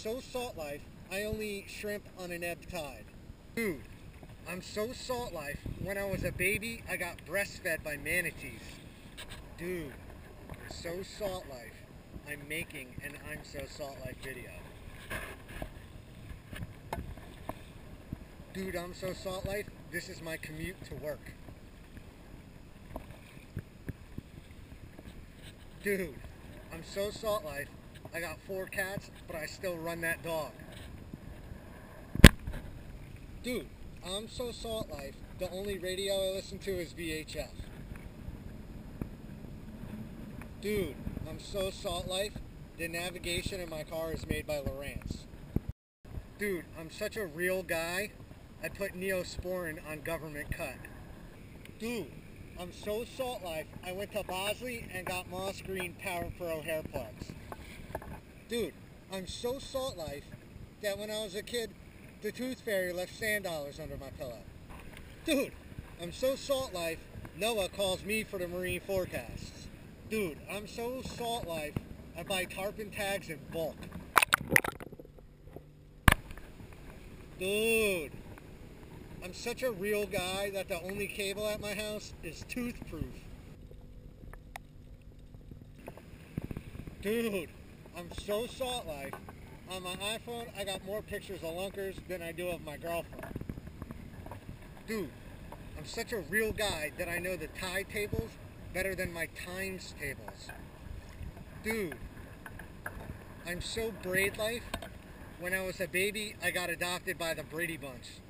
so salt life, I only eat shrimp on an ebb tide. Dude, I'm so salt life, when I was a baby, I got breastfed by manatees. Dude, I'm so salt life, I'm making an I'm so salt life video. Dude, I'm so salt life, this is my commute to work. Dude, I'm so salt life, I got 4 cats, but I still run that dog. Dude, I'm so salt life, the only radio I listen to is VHF. Dude, I'm so salt life, the navigation in my car is made by Lowrance. Dude, I'm such a real guy, I put Neosporin on government cut. Dude, I'm so salt life, I went to Bosley and got Moss Green Power Pro hair plugs. Dude, I'm so salt life that when I was a kid, the tooth fairy left sand dollars under my pillow. Dude, I'm so salt life, Noah calls me for the marine forecasts. Dude, I'm so salt life, I buy tarpon tags in bulk. Dude, I'm such a real guy that the only cable at my house is toothproof. Dude, I'm so salt life. On my iPhone, I got more pictures of lunkers than I do of my girlfriend. Dude, I'm such a real guy that I know the tide tables better than my times tables. Dude, I'm so Braid life. When I was a baby, I got adopted by the Brady Bunch.